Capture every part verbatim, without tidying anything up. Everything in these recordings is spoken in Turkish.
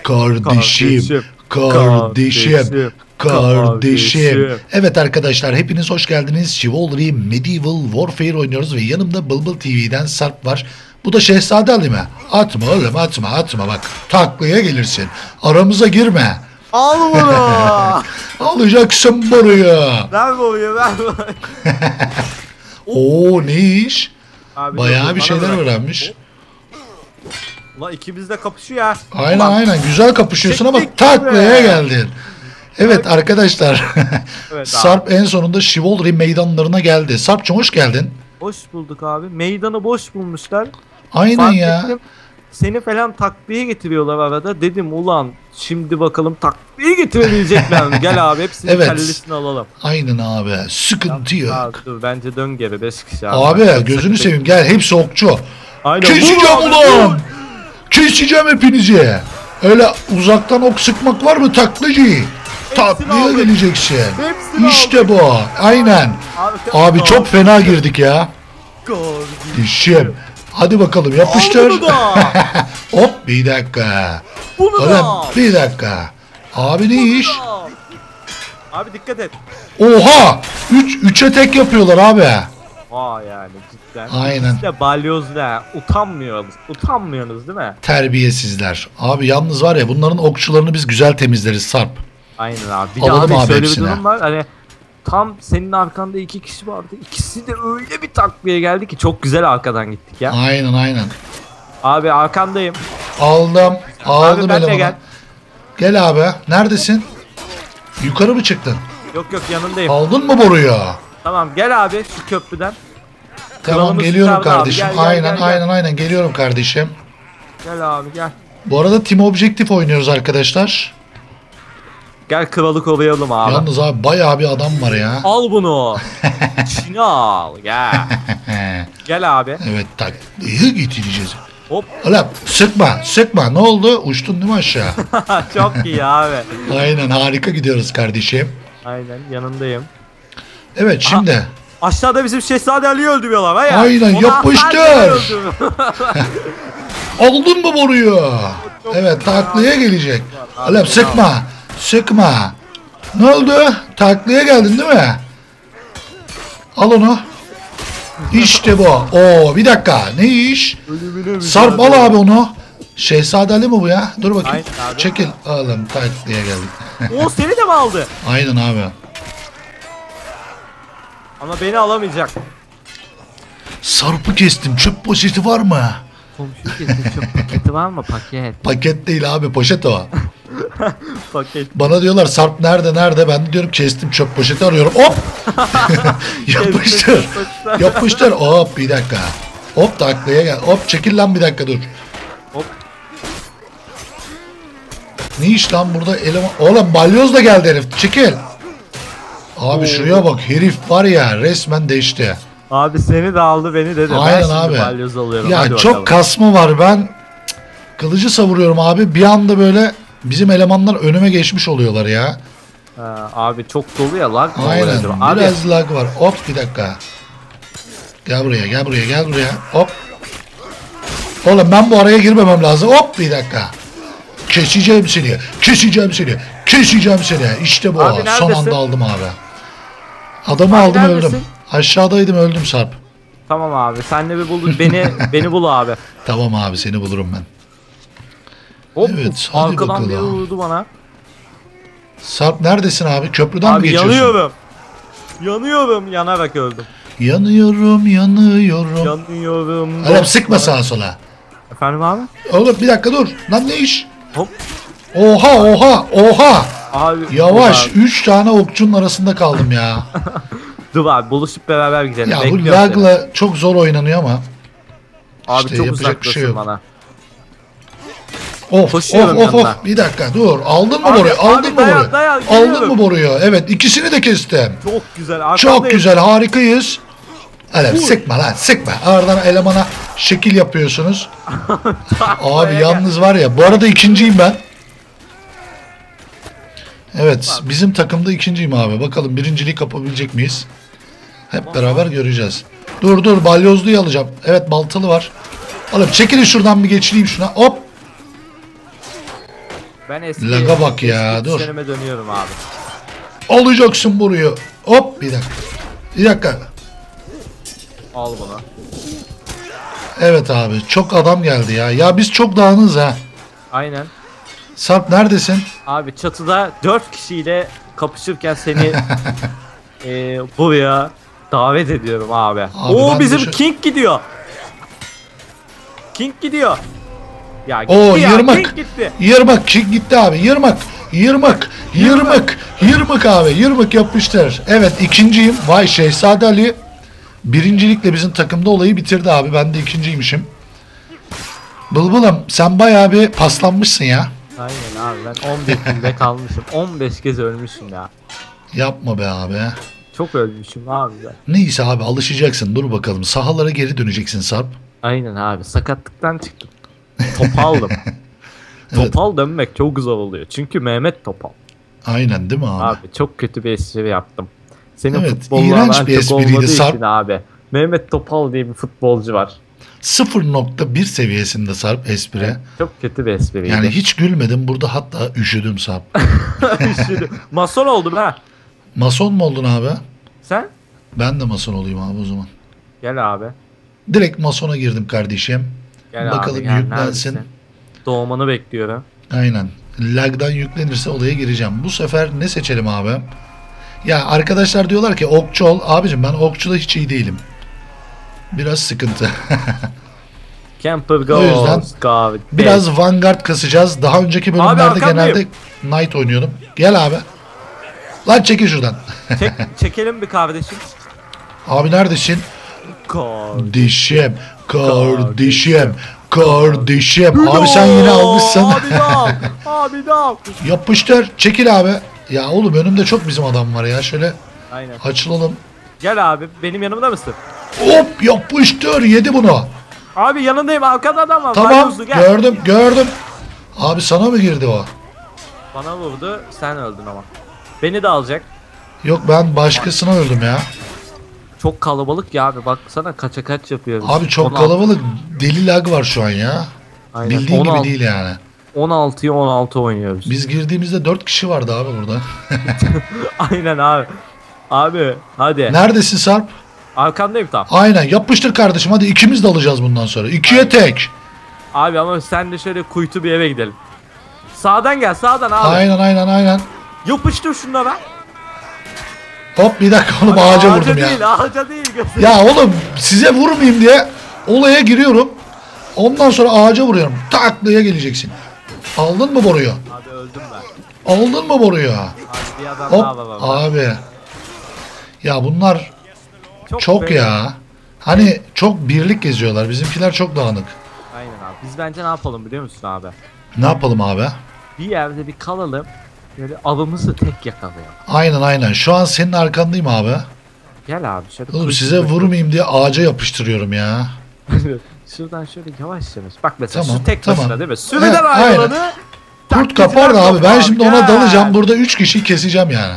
Kardeşim, kardeşim, kardeşim. Evet arkadaşlar, hepiniz hoş geldiniz. Chivalry Medieval Warfare oynuyoruz ve yanımda Bulbul T V'den Sarp var. Bu da Şehzade Ali mi? Atma oğlum, atma atma, bak taklaya gelirsin. Aramıza girme. Al bunu. Alacaksın buraya. Ver buraya, ver buraya. Oo, ne iş? Abi, bayağı dur, bir bana şeyler bırak. öğrenmiş. Ulan ikimiz de kapışıyor. Aynen Ulan, aynen, güzel kapışıyorsun ama çektik taklaya be. geldin. Evet arkadaşlar, Evet Sarp en sonunda Chivalry meydanlarına geldi. Sarp'cığım hoş geldin. Hoş bulduk abi. Meydanı boş bulmuşlar. Aynen Fark ya. ettim, seni falan takviye getiriyorlar arada. Dedim ulan şimdi bakalım takviye getirebilecekler mi? Gel abi hepsinin Evet. kellesini alalım. Aynen abi, sıkıntı yok. Abi, dur bence dön geri beş kişi abi. Abi Bak, gözünü sakın- seveyim, gel, hepsi okçu. Aynen. Keseceğim Vur abi, ulan. vur. Keseceğim hepinizi. Öyle uzaktan ok sıkmak var mı taklacı? Tatlıya aldım. geleceksin. Hepsini İşte bu. Aynen. Abi, Abi çok fena girdik ya. Gol. İşim. Hadi bakalım Al yapıştır. bunu da. Hop, bir dakika. Bunu Oğlum da. bir dakika. Abi ne iş? Abi dikkat et. Oha! Üç, üçe tek yapıyorlar abi. Aa yani cidden. Aynen. İkisi de balyozla utanmıyoruz. Utanmıyorsunuz değil mi? Terbiyesizler. Abi yalnız var ya, bunların okçularını biz güzel temizleriz Sarp. Aynen abi. Bir Alalım de abi, abi şöyle hepsini. bir durum var. Hani tam senin arkanda iki kişi vardı. İkisi de öyle bir takviye geldi ki çok güzel arkadan gittik ya. Aynen aynen. Abi arkandayım. Aldım. Aldım Abi ben de elemanı. gel. Gel abi. Neredesin? Yukarı mı çıktın? Yok yok yanındayım. Aldın mı boruyu? Tamam gel abi şu köprüden. Tamam, Kralımız geliyorum yukarıda abi. kardeşim. Gel, gel, aynen gel, gel. aynen aynen geliyorum kardeşim. Gel abi gel. Bu arada Team Objective oynuyoruz arkadaşlar. Gel kralı koruyalım abi. Yalnız abi bayağı bir adam var ya. Al bunu. İçine al. Gel. Gel abi. Evet, taklaya getireceğiz. Hop. Ulan sıkma sıkma, ne oldu? Uçtun değil mi aşağı? Çok iyi abi. Aynen, harika gidiyoruz kardeşim. Aynen yanındayım. Evet şimdi. Aşağıda bizim Şehzade Ali'yi öldürüyorlar ha ya. Aynen, Ona yapıştır. Hasan'ı öldürüyor. Aldın mı boruyu? Evet, taklaya gelecek. Abi, Ulan sıkma sıkma. Ne oldu? Taklaya geldin değil mi? Al onu. İşte bu. Oo, bir dakika. Ne iş? Ölümüne Sarp al mücadele. abi onu. Şehzade Ali mi bu ya? Dur bakayım. Aynen abi. Çekil. Oğlum taklaya geldik. O seni de mi aldı? Aynen abi. Ama beni alamayacak. Sarp'ı kestim. Çöp poşeti var mı? Komşu kesin çöp paketi var mı paket? Paket değil abi, poşet o. Paket. Bana diyorlar Sarp nerede nerede, ben de diyorum kestim, çöp poşeti arıyorum. Hop. Yapıştır. Yapıştır. Hop, bir dakika. Hop, taklaya gel. Hop, çekil lan bir dakika, dur. Hop. Ne iş lan burada eleman? Oğlum balyoz da geldi herif. Çekil. Abi Oo. şuraya bak, herif var ya resmen değişti. Abi seni de aldı beni de de. Aynen ben şimdi abi. balyoz alıyorum. Ya Hadi çok bakalım. kasma var, ben cık, kılıcı savuruyorum abi, bir anda böyle bizim elemanlar önüme geçmiş oluyorlar ya. Ha, abi çok dolu ya lag. mı Aynen, oluyor? Abi biraz lag var. Hop, bir dakika. Gel buraya, gel buraya, gel buraya. Hop. Oğlum ben bu araya girmemem lazım. Hop, bir dakika. Keseceğim seni. Keseceğim seni. Keseceğim seni. İşte bu. Abi Son neredesin? anda aldım abi. Adamı Abi aldım, neredesin? öldüm. Aşağıdaydım, öldüm Sarp. tamam abi sen de bir bul beni beni bul abi. Tamam abi, seni bulurum ben. Hop. Evet, hadi arkadan bakalım. biri vurdu bana. Sarp neredesin abi? Köprüden mi Abi geçiyorsun? yanıyorum. Yanıyorum yanarak öldüm. Yanıyorum, yanıyorum. Yanıyorum. Oğlum sıkma sağa sola. Efendim abi? Oğlum bir dakika dur. Lan ne iş? Hop. Oha oha oha. Abi Yavaş. dur abi. Üç tane okçunun arasında kaldım ya. Dur abi buluşup beraber gidelim. Ya bu Bekliyorum seni. lagla çok zor oynanıyor ama. Abi işte çok yapacak bir şey uzaktasın yok. bana. Of of Koşuyorum of of. yanına. Bir dakika dur. Aldın mı Abi, boruyu? abi, Aldın mı dayan, boruyu? dayan, Aldın geliyorum. mı boruyu? Evet, ikisini de kestim. Çok güzel. Arkandayım. Çok güzel, harikayız. Hele sıkma lan, sıkma. Aradan elemana şekil yapıyorsunuz. Abi yalnız var ya, bu arada ikinciyim ben. Evet, bizim takımda ikinciyim abi. Bakalım birinciliği kapabilecek miyiz? Hep beraber göreceğiz. Dur dur, balyozluyu alacağım. Evet, baltalı var. Oğlum çekilin şuradan, bir geçireyim şuna. Hop. Ben eski Laga bak ya, eski dur. düzenime dönüyorum abi. Alacaksın burayı. Hop bir dakika. Bir dakika. Al bunu. Evet abi çok adam geldi ya. Ya biz çok dağınız ha. Aynen. Sarp neredesin? Abi çatıda dört kişiyle kapışırken seni e, buraya davet ediyorum abi. Abi Oo ben de bizim şu- King gidiyor. King gidiyor. Ya gitti Oo ya, yırmak. King gitti. Yırmak King gitti abi. Yırmak. Yırmak. Yırmak. Yırmak abi. Yırmak yapmışlar. Evet ikinciyim. Vay Şehzade Ali. Birincilikle bizim takımda olayı bitirdi abi. Ben de ikinciymişim. Bulbulum sen bayağı bir paslanmışsın ya. Aynen abi ben on bir günde kalmışım. on beş kez ölmüşüm ya. Yapma be abi. Çok ölmüşüm abi ben. Neyse abi alışacaksın. Dur bakalım. Sahalara geri döneceksin Sarp. Aynen abi sakatlıktan çıktım. Topaldım. Evet. Topal dönmek çok güzel oluyor. Çünkü Mehmet Topal. Aynen değil mi abi? Abi çok kötü bir espri yaptım. Senin Evet, futbolla iğrenç aran bir çok espriydi, olmadığı Sarp. için abi. Mehmet Topal diye bir futbolcu var. sıfır nokta bir seviyesinde Sarp espri. Çok kötü bir espriydi. Yani hiç gülmedim. Burada hatta üşüdüm Sarp. Üşüdüm. Mason oldum ha. Mason mu oldun abi? Sen? Ben de mason olayım abi o zaman. Gel abi. Direkt masona girdim kardeşim. Gel Bakalım abi. Gel, yüklensin. neredesin? Doğmanı bekliyorum. Aynen. Lag'dan yüklenirse olaya gireceğim. Bu sefer ne seçelim abi? Ya arkadaşlar diyorlar ki okçu ol. Abicim ben okçuda hiç iyi değilim. Biraz sıkıntı. Camper O yüzden Ghost. God. Biraz Vanguard kasacağız. Daha önceki bölümlerde arkandayım. genelde Knight oynuyordum. Gel abi. Lan çekil şuradan. Çek, çekelim bir kardeşim. Abi neredesin? God. Kardeşim. Kardeşim. Kardeşim. Abi sen yine almışsın. Abi dal. Abi dal. Yapıştır. Çekil abi. Ya oğlum önümde çok bizim adam var ya. Şöyle Aynen. açılalım. Gel abi. Benim yanımda mısın? Hop yapıştır. Yedi bunu. Abi yanındayım. Arkada adam var. Tamam. Bayramsı, gel. Gördüm. Gördüm. Abi sana mı girdi o? Bana vurdu. Sen öldün ama. Beni de alacak. Yok ben başkasına öldüm ya. Çok kalabalık ya abi. Baksana kaça kaç yapıyoruz. Abi çok on altı kalabalık. Deli lag var şu an ya. Aynen. Bildiğin on altı gibi değil yani. on altıya on altı oynuyoruz. Biz girdiğimizde dört kişi vardı abi burada. Aynen abi. Abi hadi. Neredesin Sarp? Arkandayım tam. Aynen yapıştır kardeşim hadi ikimiz de alacağız bundan sonra. İkiye tek. Abi ama sen de şöyle kuytu bir eve gidelim. Sağdan gel sağdan abi. Aynen aynen aynen. Yapıştır şunlara. Hop bir dakika oğlum ağaca vurdum ya. değil ağaca değil. Gözüm. Ya oğlum size vurmayayım diye olaya giriyorum. Ondan sonra ağaca vuruyorum. Tak diye geleceksin. Aldın mı boruyu? Abi öldüm ben. Aldın mı boruyu? Abi bir adam daha Hop var. abi. Ya bunlar çok böyle- ya. Hani çok birlik geziyorlar. Bizimkiler çok dağınık. Aynen abi. Biz bence ne yapalım biliyor musun abi? Ne yapalım abi? Bir yerde bir kalalım. Böyle avımızı tek yakalayalım. Aynen aynen. Şu an senin arkandayım abi. Gel abi şöyle. Oğlum kuytu size bir- vurmayayım diye ağaca yapıştırıyorum ya. Şuradan şöyle yavaş yavaş. Bak mesela Tamam, şu tek tamam. başına değil mi? Sürüden Evet, ayrılanı. Kurt kapar da abi. Ben şimdi ona dalacağım. Burada üç kişiyi keseceğim yani.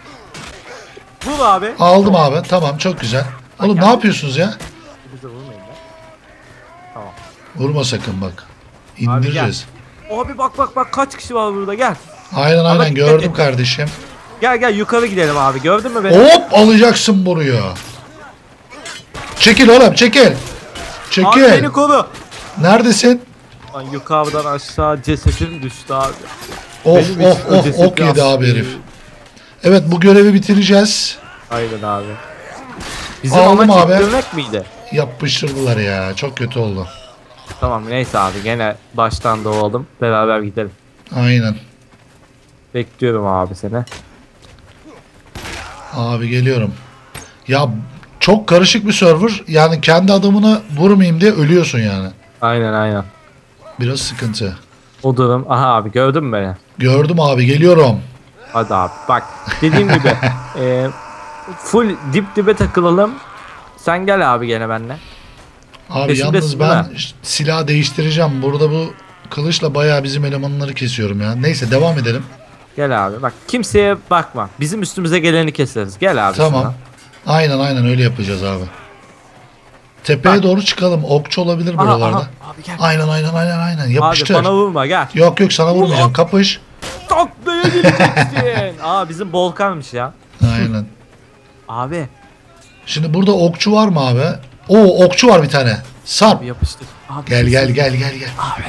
Vur abi. Aldım abi. Tamam çok güzel. Oğlum ne yapıyorsunuz ya? Bize vurmayın lan. Tamam. Vurma sakın bak. İndireceğiz. Abi bak bak bak kaç kişi var burada gel. Aynen aynen dikkat gördüm et. kardeşim. Gel gel yukarı gidelim abi gördün mü beni? Hop alacaksın buraya. Çekil oğlum çekil. Abi Çekil. beni koru. Neredesin? Lan yukarıdan aşağı cesetim düştü abi. Of Benim of için o of cesedi ok yedi abi aslında- herif. Evet bu görevi bitireceğiz. Aynen abi. Bizim Aldım amaç abi. ittirmek miydi? Yapıştırdılar ya. Çok kötü oldu. Tamam neyse abi gene baştan doğalım beraber gidelim. Aynen. Bekliyorum abi seni. Abi geliyorum. Ya çok karışık bir server. Yani kendi adamını vurmayayım diye ölüyorsun yani. Aynen aynen. Biraz sıkıntı. O durum. Aha abi gördün mü beni? Gördüm abi geliyorum. Hadi abi bak dediğim gibi e, full dip dibe takılalım. Sen gel abi gene benimle. Abi Peşindesin yalnız değil ben mi? ş- silah değiştireceğim. Burada bu kılıçla bayağı bizim elemanları kesiyorum ya. Neyse devam edelim. Gel abi bak kimseye bakma. Bizim üstümüze geleni keseriz. Gel abi Tamam. şuna. Aynen aynen öyle yapacağız abi. Tepeye Bak. doğru çıkalım. Okçu olabilir Aha, buralarda. aha. Abi gel. Aynen aynen aynen aynen. Yapıştır. Abi bana vurma gel. Yok yok sana vurmayacağım. Vur. Kapış. Taklaya geleceksin. Aa bizim Volkan'mış ya. Aynen. Abi. Şimdi burada okçu var mı abi? Oo okçu var bir tane. Sarp. Abi yapıştır. Abi, Gel bir gel şey- gel gel gel. Abi.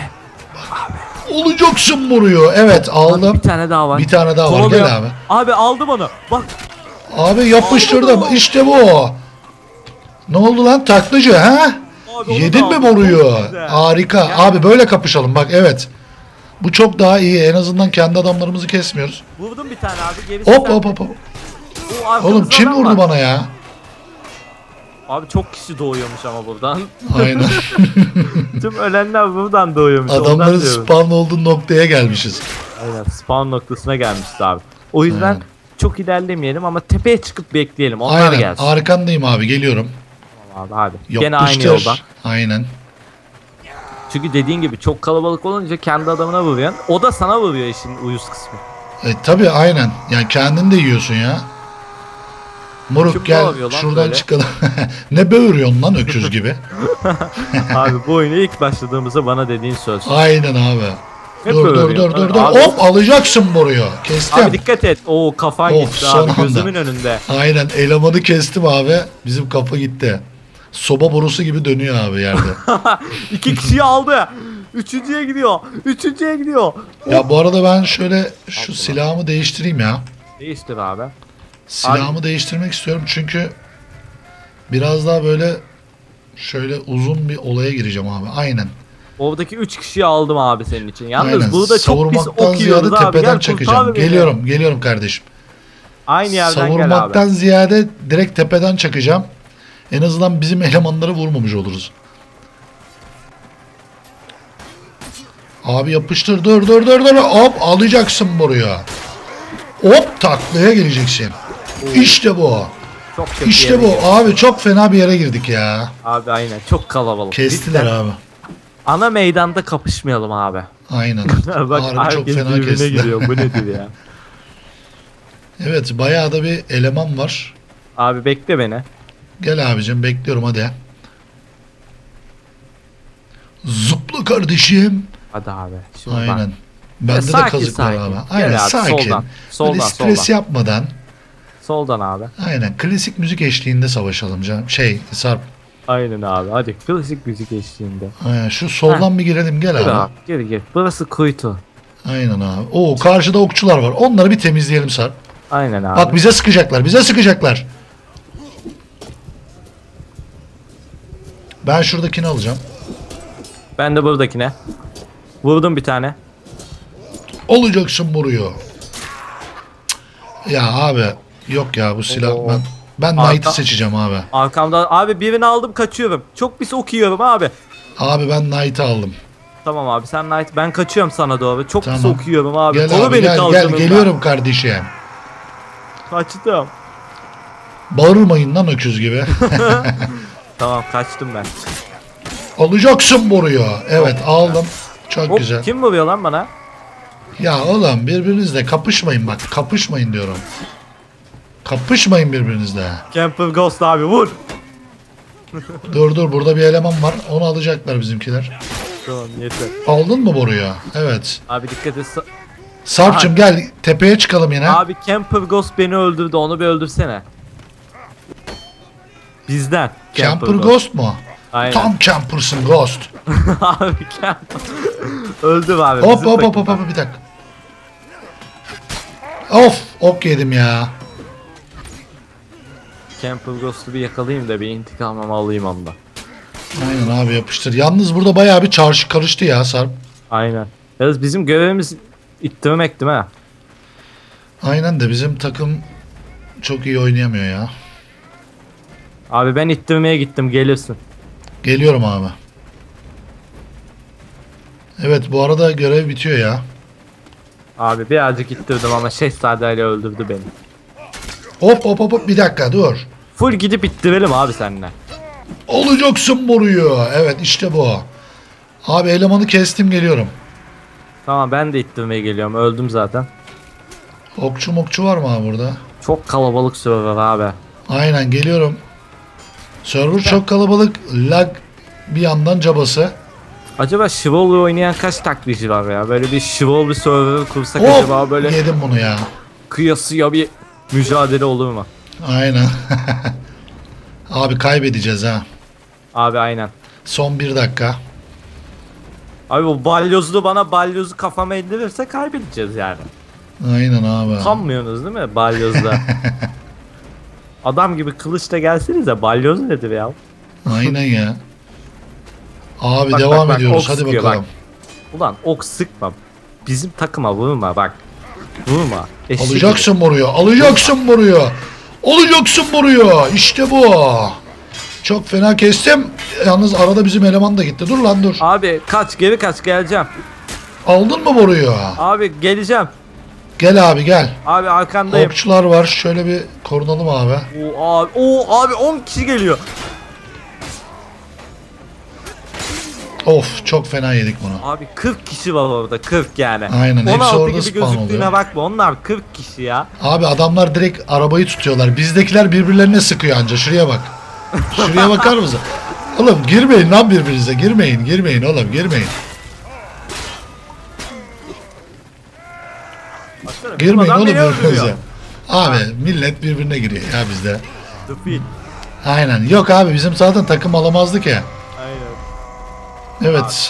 Olacaksın vuruyor. Evet Abi aldım. bir tane daha var. Bir tane daha var. Kovalıyor. Gel abi. Abi aldım onu. Bak. Abi yapıştırdım. Aldım. İşte bu. Ne oldu lan taklacı ha? Abi onu Yedin da mi aldım. Çok vuruyor? güzel. Harika. Gel. Abi böyle kapışalım bak evet. Bu çok daha iyi. En azından kendi adamlarımızı kesmiyoruz. Vurdum bir tane abi. Gerisi Hop sen- hop hop hop. Oo, arkamızda Oğlum kim adam vurdu var. bana ya? Abi çok kişi doğuyormuş ama buradan. Aynen. Tüm ölenler buradan doğuyormuş. ondan Adamların diyorum. spawn olduğu noktaya gelmişiz. Aynen spawn noktasına gelmişiz abi. O yüzden Aynen. çok ilerlemeyelim ama tepeye çıkıp bekleyelim. Onlar Aynen. gelsin. Arkandayım abi geliyorum. Tamam abi hadi. Gene aynı Yapıştır. yoldan. Aynen. Çünkü dediğin gibi çok kalabalık olunca kendi adamına vuruyorsun. O da sana vuruyor işin uyuz kısmı. E tabi aynen. Yani kendin de yiyorsun ya. Moruk Kim gel bağırıyor lan şuradan böyle? çıkalım. Ne böğürüyorsun lan öküz gibi. Abi bu oyuna ilk başladığımızda bana dediğin söz. Aynen abi. Hep dur dur böğürüyor. dur dur dur. Abi- Hop alacaksın boruyu. Kestim. Abi dikkat et. Oo kafan Of, gitti son abi anda. gözümün önünde. Aynen elemanı kestim abi. Bizim kafa gitti. Soba borusu gibi dönüyor abi yerde. İki kişiyi aldı. Üçüncüye gidiyor. Üçüncüye gidiyor. Ya bu arada ben şöyle şu Abdullah. silahımı değiştireyim ya. Değiştir abi. Silahımı değiştirmek istiyorum çünkü biraz daha böyle şöyle uzun bir olaya gireceğim abi. Aynen. Oradaki üç kişiyi aldım abi senin için. Yalnız Aynen. burada çok pis Savurmaktan ok ziyade yiyoruz abi. tepeden Gel çakacağım. kurtar beni. Geliyorum, geliyorum kardeşim. Aynı yerden Savurmaktan gel abi. ziyade direkt tepeden çakacağım. En azından bizim elemanları vurmamış oluruz. Abi yapıştır dur dur dur dur. Hop alacaksın buraya. Hop taklaya geleceksin. İşte bu. Çok kötü İşte yere bu. girdik. Abi çok fena bir yere girdik ya. Abi aynen çok kalabalık. Kestiler Cidden abi. Ana meydanda kapışmayalım abi. Aynen. Bak Harbi çok herkes fena birbirine kestiler. giriyor. Bu nedir ya? Evet bayağı da bir eleman var. Abi bekle beni. Gel abicim bekliyorum hadi. Zıpla kardeşim. Hadi abi. Şimdi Aynen. bak. Bende de Sakin, kazık var sakin. abi. Gel Aynen abi, sakin. soldan. Soldan, Böyle stres soldan. yapmadan. Soldan abi. Aynen klasik müzik eşliğinde savaşalım canım. Şey Sarp. Aynen abi. Hadi klasik müzik eşliğinde. Aynen, şu soldan bir girelim gel Gir abi. abi. Gir gir. Burası kuytu. Aynen abi. Oo karşıda okçular var. Onları bir temizleyelim Sarp. Aynen abi. Bak bize sıkacaklar. Bize sıkacaklar. Ben şuradakini alacağım. Ben de buradakine. Vurdum bir tane. Olacaksın vuruyor. Ya abi yok ya bu silah Oo. ben ben Arka- Knight'ı seçeceğim abi. Arkamda abi birini aldım kaçıyorum. Çok pis ok yiyorum abi. Abi ben Knight'ı aldım. Tamam abi sen Knight ben kaçıyorum sana doğru. Çok pis Tamam. ok yiyorum abi. Gel Koru abi beni gel gel kalkanımla. geliyorum kardeşim. Kaçtım. Bağırmayın lan öküz gibi. Tamam kaçtım ben. Alacaksın vuruyor. Evet aldım. Çok Hop, güzel. kim vuruyor lan bana? Ya oğlum birbirinizle kapışmayın bak. Kapışmayın diyorum. Kapışmayın birbirinizle. Camper Ghost abi vur. Dur dur burada bir eleman var. Onu alacaklar bizimkiler. Tamam yeter. Aldın mı boruyu? Evet. Abi dikkat et. Sa- Sarp'cığım gel tepeye çıkalım yine. Abi Camper Ghost beni öldürdü onu bir öldürsene. Bizden. Camper Ghost mu? Aynen. Tam Camper'sın Ghost. abi Camper. Öldüm abi. Hop bizim hop hop hop takımdan. hop bir dakika. Of ok yedim ya. Camper Ghost'u bir yakalayayım da bir intikamımı alayım ondan. Aynen abi yapıştır. Yalnız burada bayağı bir çarşı karıştı ya Sarp. Aynen. Yalnız bizim görevimiz ittirmek değil mi? Aynen de bizim takım çok iyi oynayamıyor ya. Abi ben ittirmeye gittim gelirsin. Geliyorum abi. Evet bu arada görev bitiyor ya. Abi birazcık ittirdim ama Şehzadeyle öldürdü beni. Hop hop hop hop bir dakika dur. Full gidip ittirelim abi seninle. Olacaksın vuruyor. Evet işte bu. Abi elemanı kestim geliyorum. Tamam ben de ittirmeye geliyorum öldüm zaten. Okçu mokçu var mı abi burada? Çok kalabalık server abi. Aynen geliyorum. Server çok kalabalık. Lag bir yandan cabası. Acaba Chivalry oynayan kaç taklitçi var ya? Böyle bir Chivalry server kursak Hop, acaba böyle yedim bunu ya. kıyasıya bir mücadele olur mu? Aynen. Abi kaybedeceğiz ha. Abi aynen. Son bir dakika. Abi bu balyozlu bana balyozu kafama indirirse kaybedeceğiz yani. Aynen abi. Sanmıyorsunuz değil mi balyozda? Adam gibi kılıçla gelsenize, balyoz nedir ya? Aynen ya. Abi Bak, devam bak, bak, ediyoruz. ok Hadi sıkıyor, bakalım. bak. Ulan ok sıkma. Bizim takıma vurma bak. Vurma. Eşek Alacaksın buraya. Alacaksın buraya. Alacaksın buraya. İşte bu. Çok fena kestim. Yalnız arada bizim eleman da gitti. Dur lan dur. gibi. Abi kaç, geri kaç, geleceğim. Aldın mı buraya? Abi geleceğim. Gel abi gel. Abi arkandayım. Okçular var. Şöyle bir korunalım abi. Oo abi, oo abi on kişi geliyor. Of çok fena yedik bunu. Abi kırk kişi var orada, kırk yani. Aynen, hepsi on altı orada gibi spawn gözüktüğüne oluyor. bakma, onlar kırk kişi ya. Abi adamlar direkt arabayı tutuyorlar. Bizdekiler birbirlerine sıkıyor anca. Şuraya bak. Şuraya bakar mısın? Oğlum girmeyin lan birbirinize. Girmeyin, girmeyin oğlum, girmeyin. Baksana, Girmeyin adam oğlum beni öldürüyor. birbirinize. Abi millet birbirine giriyor ya bizde. Tıfil. Aynen. Yok abi bizim zaten takım alamazdı ki. Aynen. Evet.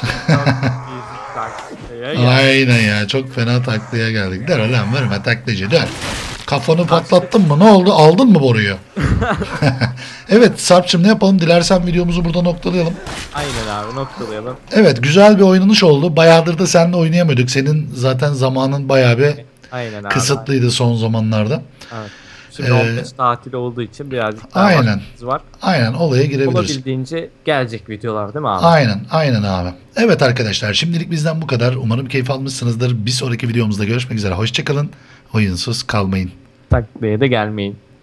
Aynen ya. Çok fena taklaya geldik. Dön lan verme taklacı dön. Kafanı patlattın mı? Ne oldu? Aldın mı boruyu? Evet Sarp'cığım ne yapalım? Dilersen videomuzu burada noktalayalım. Aynen abi, noktalayalım. Evet güzel bir oynanış oldu. Bayağıdır da seninle oynayamıyorduk. Senin zaten zamanın bayağı bir Aynen abi. kısıtlıydı son zamanlarda. Evet. Şimdi Ee, on beş tatil olduğu için birazcık daha aynen. vaktimiz var. Aynen olaya girebiliriz. Olabildiğince gelecek videolar değil mi abi? Aynen, aynen abi. Evet arkadaşlar şimdilik bizden bu kadar. Umarım keyif almışsınızdır. Bir sonraki videomuzda görüşmek üzere. Hoşçakalın. Oyunsuz kalmayın. Taklaya da gelmeyin.